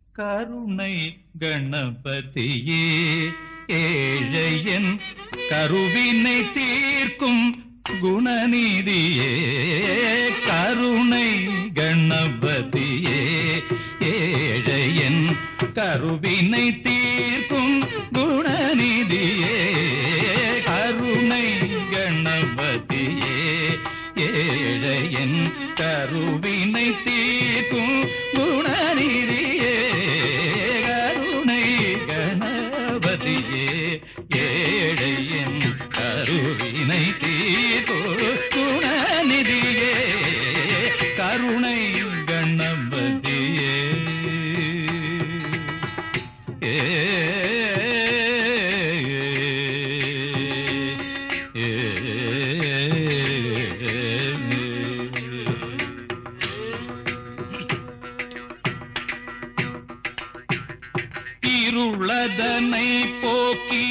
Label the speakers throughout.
Speaker 1: கருணை கணபதியே ஏழையன் கருவினை தீர்க்கும் குணநிதியே கருணை கணபதியே ஏழையன் கருவினை தீர்க்கும் குணநிதியே கருணை கணபதியே ஏழையன் கருவினை தீர்க்கும் குணநிதியே கருணை கணபதியே ஏழையன் கருவினை தீர்க்கும் குணநிதியே கருணை கணபதியே இருளதனை போக்கி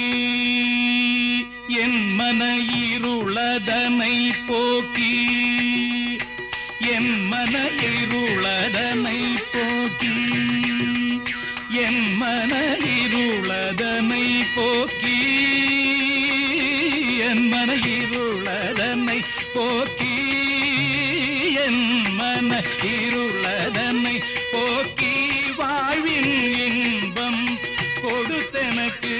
Speaker 1: என் மன இருளதனை போக்கி என் மன இருளதனை போக்கி என் மன இருளதனை போக்கி என் மன இருளதனை போக்கி என் மன இருளதனை போக்கி வாழ்வின் இன்பம் கொடுத்தனக்கு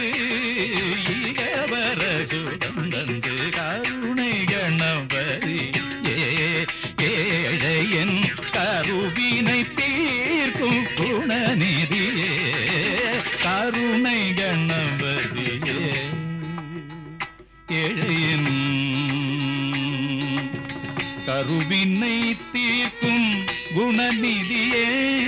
Speaker 1: ஈகவர சுகந்தந்து கருணை கணபதியே ஏழையன் கருவினை தீர்க்கும் குணநிதியே கருணை கணபதியே ஏழையன் கருவினை தீர்க்கும் குணநிதியே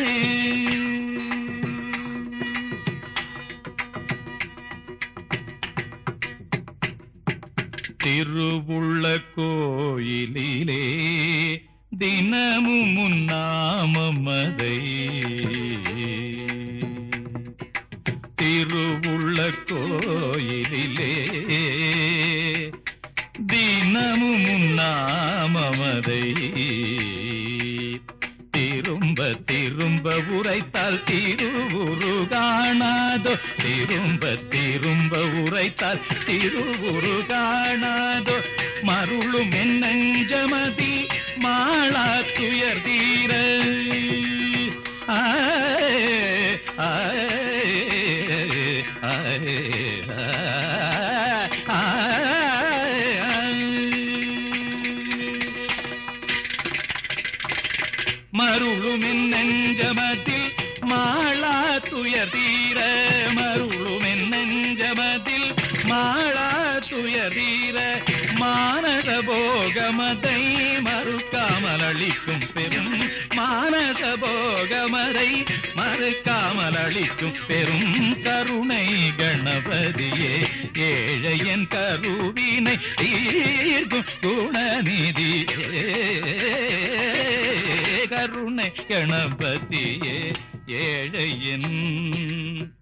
Speaker 1: திருவுள்ள கோயிலிலே தினமும் உன்னாமமதை திருவுள்ள கோயிலிலே தினமும் உன்னாமமதை திரும்ப திரும்ப உரைத்தால் திருவுரு காணாதோ திரும்ப திரும்ப உரைத்தால் திருவுரு காணாதோ மருளும் என் நெஞ்சமதி மாளா துயர் தீர மருளுமென் நெஞ்சமதில் மாளா துயர் தீர மருளுமென் நெஞ்சமதில் மாளா துயர் தீர மானச போகமதை மறுக்காமல் அளிக்கும் பெரும் மானச போகமதை மறுக்காமல் அளிக்கும் பெரும் கருணை கணபதியே ஏழையன் கருவினை தீர்க்கும் குணநிதியே கருணை கணபதியே ஏழையன்